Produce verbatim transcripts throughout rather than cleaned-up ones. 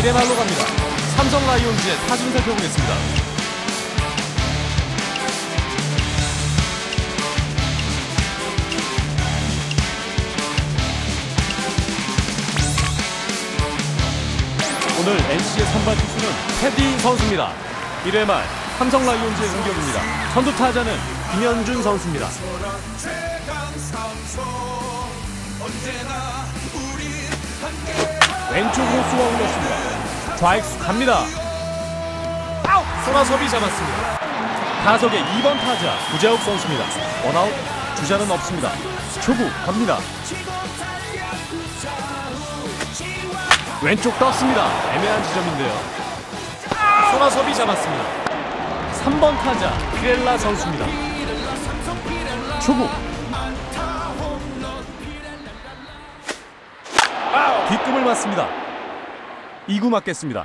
네 말로 갑니다. 삼성 라이온즈의 타순 살펴보겠습니다. 오늘 엔씨의 선발 투수는 테디 선수입니다. 일 회 말 삼성 라이온즈의 공격입니다. 선두 타자는 김현준 선수입니다. 왼쪽 호수가 올렸습니다. 좌익수 갑니다. 아웃! 손아섭이 잡았습니다. 타석의 이 번 타자 구재욱 선수입니다. 원아웃, 주자는 없습니다. 초구 갑니다. 왼쪽 떴습니다. 애매한 지점인데요. 손아섭이 잡았습니다. 삼 번 타자 피렐라 선수입니다. 초구 뒷꿈을 맞습니다. 이 구 맞겠습니다.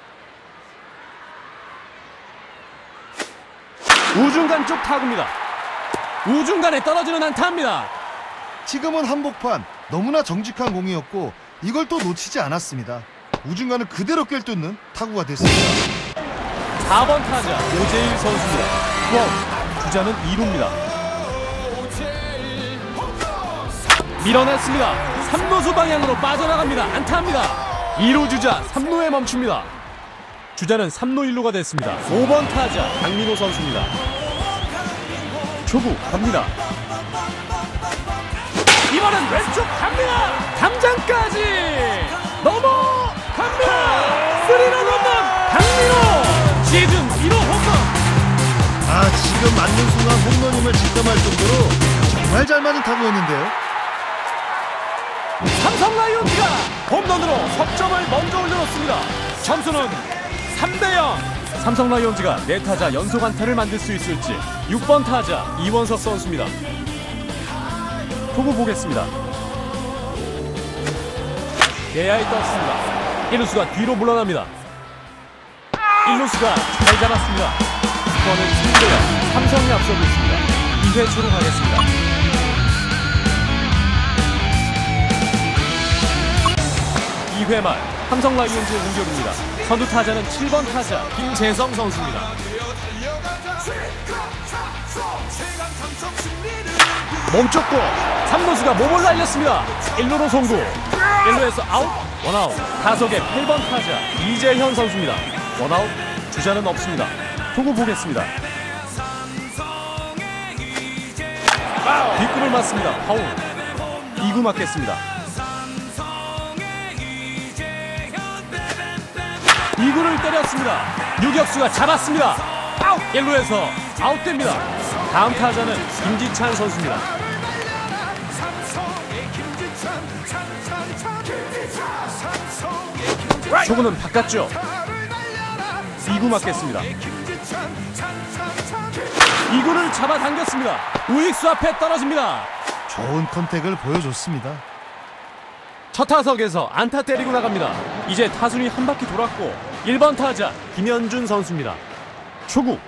우중간 쪽 타구입니다. 우중간에 떨어지는 안타입니다. 지금은 한복판, 너무나 정직한 공이었고 이걸 또 놓치지 않았습니다. 우중간을 그대로 꿰뚫는 타구가 됐습니다. 사 번 타자 오재일 선수입니다. 투아웃, 주자는 이 루입니다. 밀어냈습니다. 삼 루수 방향으로 빠져나갑니다. 안타입니다. 이 루 주자 삼 루에 멈춥니다. 주자는 삼 루 일 루가 됐습니다. 오 번 타자 강민호 선수입니다. 초구 갑니다. 이번엔 왼쪽 갑니다. 담장까지 넘어갑니다. 스리런 홈런 강민호 시즌 일 호 홈런. 아, 지금 맞는 순간 홈런임을 직감할 정도로 정말 잘 맞은 타구였는데요. 삼성 라이온즈가 홈런으로 석점을 먼저 올려놓습니다. 점수는 삼 대 영. 삼성 라이온즈가 네 타자 연속 안타를 만들 수 있을지. 육 번 타자 이원석 선수입니다. 초구 보겠습니다. 내야에 떴습니다. 일 루수가 뒤로 물러납니다. 일 루수가 잘 잡았습니다. 스코어는 칠 대 영. 삼성이 앞서고 있습니다. 이 회 초로 가겠습니다. 이 회 말 삼성 라이온즈의 공격입니다. 선두 타자는 칠 번 타자 김재성 선수입니다. 멈췄고 삼 루수가 몸을 날렸습니다. 일 루로 송구. 일 루에서 아웃, 원아웃. 타석의 팔 번 타자 이재현 선수입니다. 원아웃, 주자는 없습니다. 초구 보겠습니다. 뒷꿈을 맞습니다. 파울. 이 구 맞겠습니다. 이 구를 때렸습니다. 유격수가 잡았습니다. 아웃! 일 루에서 아웃됩니다. 다음 타자는 김지찬 선수입니다. 초구는 바깥쪽. 이 구 맞겠습니다. 이 구를 잡아당겼습니다. 우익수 앞에 떨어집니다. 좋은 컨택을 보여줬습니다. 첫 타석에서 안타 때리고 나갑니다. 이제 타순이 한 바퀴 돌았고 일 번 타자 김현준 선수입니다. 초구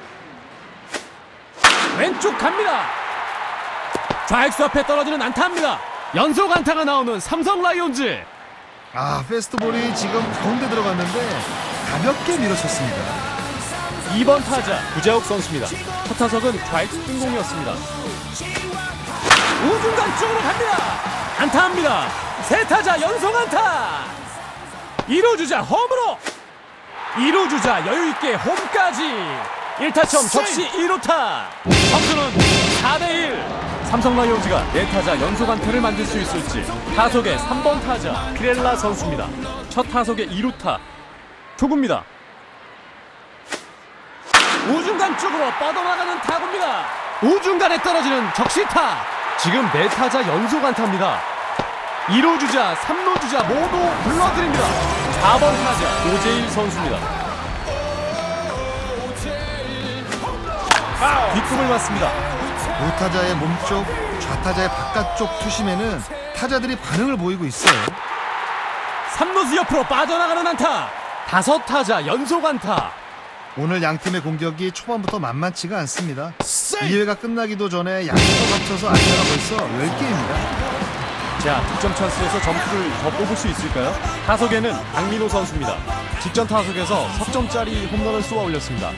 왼쪽 갑니다. 좌익수 앞에 떨어지는 안타입니다. 연속 안타가 나오는 삼성 라이온즈. 아, 패스트볼이 지금 가운데 들어갔는데 가볍게 밀어쳤습니다. 이 번 타자 구재욱 선수입니다. 첫 타석은 좌익수 뜬공이었습니다. 우중간 쪽으로 갑니다. 안타입니다. 세 타자 연속 안타. 일 루 주자 홈으로. 이 루 주자 여유있게 홈까지. 일 타점 적시 이 루타. 점수는 사 대 일. 삼성 라이온즈가 네 타자 연속 안타를 만들 수 있을지. 타석의 삼 번 타자 피렐라 선수입니다. 첫 타석의 이 루타. 초구입니다. 우중간 쪽으로 뻗어나가는 타구입니다. 우중간에 떨어지는 적시타. 지금 네 타자 연속 안타입니다. 이 루 주자 삼 루 주자 모두 불러드립니다. 사 번 타자 오재일 선수입니다. 뒷꿈을 맞습니다. 우타자의 몸쪽, 좌타자의 바깥쪽 투심에는 타자들이 반응을 보이고 있어요. 삼 루수 옆으로 빠져나가는 안타. 다섯 타자 연속 안타. 오늘 양팀의 공격이 초반부터 만만치가 않습니다. 이 회가 끝나기도 전에 양팀 합쳐서 안타가 벌써 열 개입니다. 자, 득점 찬스에서 점수를 더 뽑을 수 있을까요? 타석에는 강민호 선수입니다. 직전 타석에서 석점짜리 홈런을 쏘아 올렸습니다.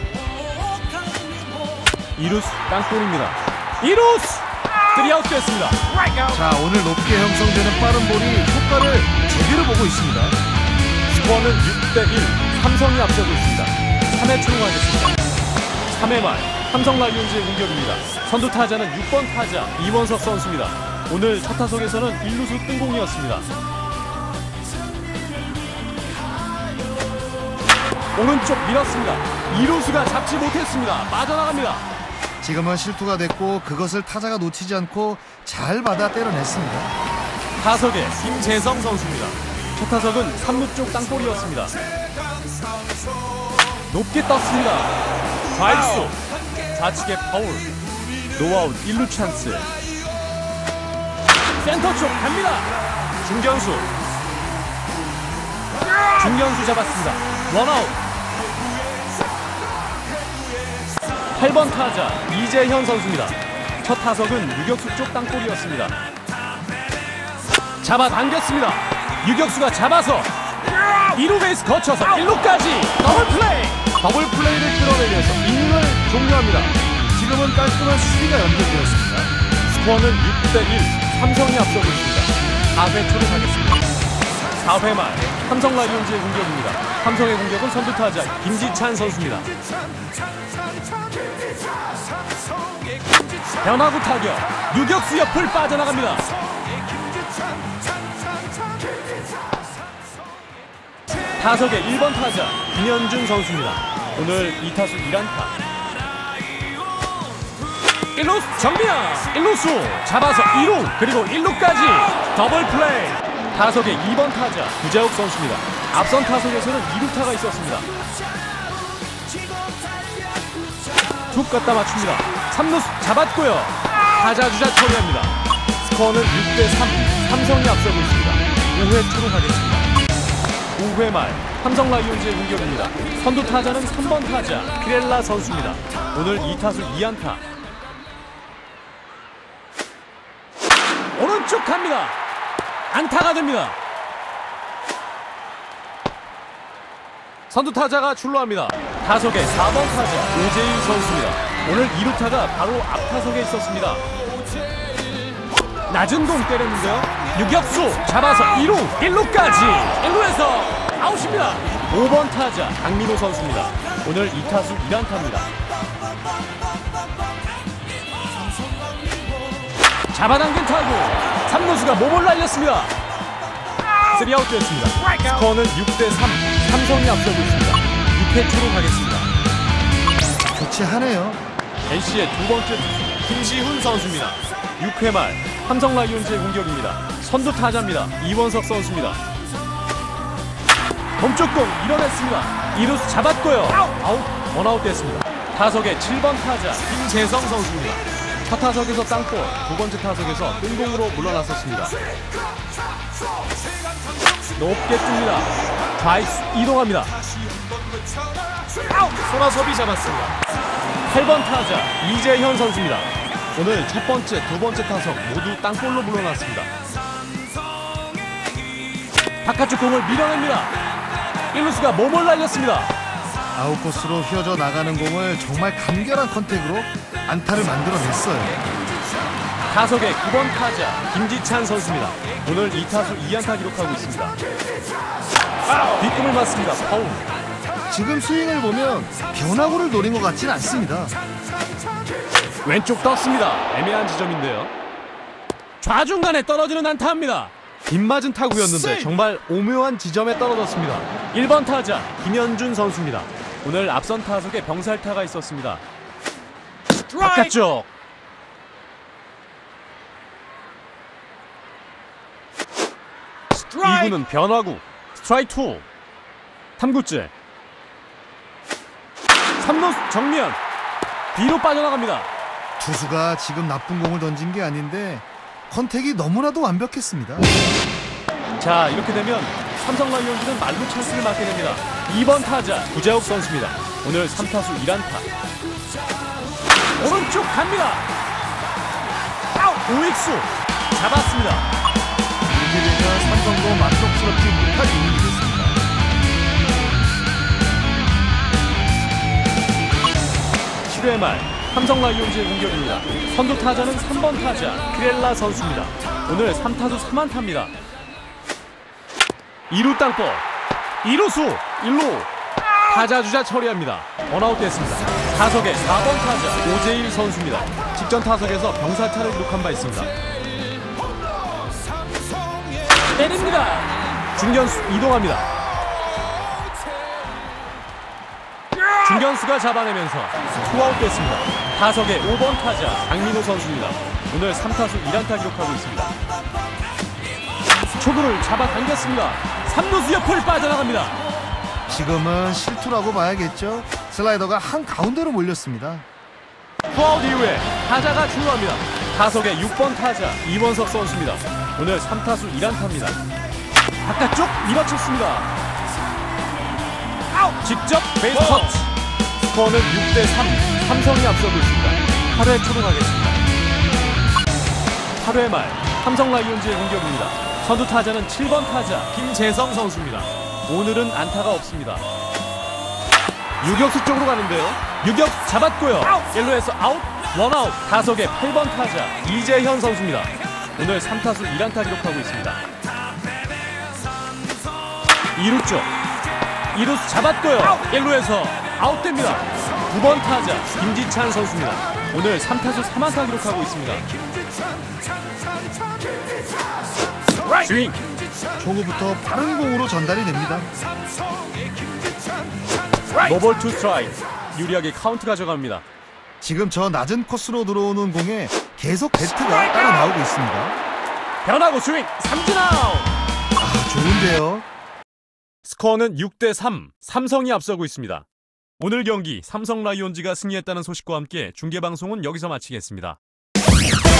이루스 땅볼입니다. 이루스 쓰리아웃 됐습니다. 자, 오늘 높게 형성되는 빠른 볼이 효과를 제대로 보고 있습니다. 스코어는 육 대 일. 삼성이 앞서고 있습니다. 삼 회 출루하겠습니다. 삼 회 말 삼성 라이온즈의 공격입니다. 선두 타자는 육 번 타자 이원석 선수입니다. 오늘 첫 타석에서는 일 루수 뜬공이었습니다. 오른쪽 밀었습니다. 이 루수가 잡지 못했습니다. 빠져나갑니다. 지금은 실투가 됐고 그것을 타자가 놓치지 않고 잘 받아 때려냈습니다. 타석에 김재성 선수입니다. 첫 타석은 삼 루 쪽 땅볼이었습니다. 높게 떴습니다. 좌익수 좌측에 파울. 노아웃 일 루 찬스. 센터 쪽 갑니다. 중견수 중견수 잡았습니다. 원아웃. 팔 번 타자 이재현 선수입니다. 첫 타석은 유격수 쪽 땅볼이었습니다. 잡아당겼습니다. 유격수가 잡아서 이 루 베이스 거쳐서 일 루까지 더블 플레이. 더블 플레이를 끌어내면서 이닝을 종료합니다. 지금은 깔끔한 수비가 연결되었습니다. 스코어는 육 대 일. 삼성이 앞서고 있습니다. 사 회 초로 가겠습니다. 사 회 말 삼성 라이온즈의 공격입니다. 삼성의 공격은 선두 타자 김지찬 선수입니다. 변화구 타격 유격수 옆을 빠져나갑니다. 타석의 일 번 타자 김현준 선수입니다. 오늘 이 타수 일 안타. 일 루수 정면 일 루수 잡아서 이 루 그리고 일 루까지 더블 플레이. 타석의 이 번 타자 구자욱 선수입니다. 앞선 타석에서는 이 루타가 있었습니다. 툭 갖다 맞춥니다. 삼 루수 잡았고요. 타자 주자 처리합니다. 스코어는 육 대 삼. 삼성이 앞서고 있습니다. 오 회 초로 가겠습니다. 오 회 말 삼성 라이온즈의 공격입니다. 선두 타자는 삼 번 타자 피렐라 선수입니다. 오늘 이 타수 이 안타. 오른쪽 갑니다. 안타가 됩니다. 선두 타자가 출루합니다. 타석의 사 번 타자 오재일 선수입니다. 오늘 이 루타가 바로 앞 타석에 있었습니다. 낮은 공 때렸는데요. 유격수 잡아서 이 루 일 루까지 일 루에서 아웃입니다. 오 번 타자 강민호 선수입니다. 오늘 이 타수 일 안타입니다. 잡아당긴 타구 삼 루수가 몸을 날렸습니다. 쓰리아웃 됐습니다. 스코어는 육 대 삼. 삼성이 앞서고 있습니다. 육 회 초로 가겠습니다. 교체하네요. 엔씨의 두 번째 투수 김시훈 선수입니다. 육 회 말 삼성 라이온즈의 공격입니다. 선두 타자입니다. 이원석 선수입니다. 멈쪽 공 밀어냈습니다. 이 루수 잡았고요. 아웃 원아웃 됐습니다. 타석의 칠 번 타자 김재성 선수입니다. 첫 타석에서 땅볼, 두 번째 타석에서 뜬공으로 물러났었습니다. 높게 뜹니다. 좌익수 이동합니다. 손아섭이 잡았습니다. 팔 번 타자 이재현 선수입니다. 오늘 첫 번째, 두 번째 타석 모두 땅볼로 물러났습니다. 바깥쪽 공을 밀어냅니다. 일 루수가 몸을 날렸습니다. 아웃코스로 휘어져 나가는 공을 정말 간결한 컨택으로 안타를 만들어냈어요. 타석의 구 번 타자 김지찬 선수입니다. 오늘 이 타수 이 안타 기록하고 있습니다. 뒷꿈을 맞습니다. 파울. 지금 스윙을 보면 변화구를 노린 것 같진 않습니다. 왼쪽 떴습니다. 애매한 지점인데요. 좌중간에 떨어지는 안타입니다. 빗맞은 타구였는데 정말 오묘한 지점에 떨어졌습니다. 일 번 타자 김현준 선수입니다. 오늘 앞선 타석에 병살타가 있었습니다. 바깥쪽. 이 구는 변화구. 스트라이크 투. 삼 구째. 삼 루 정면. 뒤로 빠져나갑니다. 투수가 지금 나쁜 공을 던진 게 아닌데 컨택이 너무나도 완벽했습니다. 자, 이렇게 되면 삼성 라이온즈는 만루 찬스를 맞게 됩니다. 이 번 타자 구자욱 선수입니다. 오늘 삼 타수 일 안타. 오른쪽 갑니다. 우익수 잡았습니다. 이렇게 되면 삼성도 만족스럽지 못할 이닝이 됐습니다. 칠 회 말 삼성 라이온즈의 공격입니다. 선두 타자는 삼 번 타자 크렐라 선수입니다. 오늘 삼 타수 삼 안타입니다. 이 루 땅볼, 이 루수 일 루 타자 주자 처리합니다. 원아웃 됐습니다. 타석의 사 번 타자 오재일 선수입니다. 직전 타석에서 병살타를 기록한 바 있습니다. 때립니다. 중견수 이동합니다. 중견수가 잡아내면서 투아웃 됐습니다. 타석의 오 번 타자 장민호 선수입니다. 오늘 삼 타수 일 안타 기록하고 있습니다. 초구를 잡아당겼습니다. 삼 루수 옆을 빠져나갑니다. 지금은 실투라고 봐야겠죠. 슬라이더가 한 가운데로 몰렸습니다. 투아웃 이후에 타자가 출루합니다. 타석의 육 번 타자 이원석 선수입니다. 오늘 삼 타수 일 안타입니다. 바깥쪽 밀어쳤습니다. 아웃! 직접 베이스 터치. 스코어는 육 대 삼. 삼성이 앞서고 있습니다. 팔 회 초록하겠습니다. 팔 회 말 삼성 라이온즈의 공격입니다. 선두 타자는 칠 번 타자 김재성 선수입니다. 오늘은 안타가 없습니다. 유격수 쪽으로 가는데요. 유격수 잡았고요. 일 루에서 아웃, 원아웃. 타석의 팔 번 타자 이재현 선수입니다. 오늘 삼 타수 일 안타 기록하고 있습니다. 이 루 쪽 이 루수 잡았고요. 일 루에서 아웃됩니다. 구 번 타자 김지찬 선수입니다. 오늘 삼 타수 삼 안타 기록하고 있습니다. 스윙. 초구부터 빠른 공으로 전달이 됩니다. 노볼 투 스트라이크. 유리하게 카운트 가져갑니다. 지금 저 낮은 코스로 들어오는 공에 계속 배트가 따라 나오고 있습니다. 변하고 스윙. 삼진 아웃. 아, 좋은데요. 스코어는 육 대 삼. 삼성이 앞서고 있습니다. 오늘 경기 삼성 라이온즈가 승리했다는 소식과 함께 중계방송은 여기서 마치겠습니다.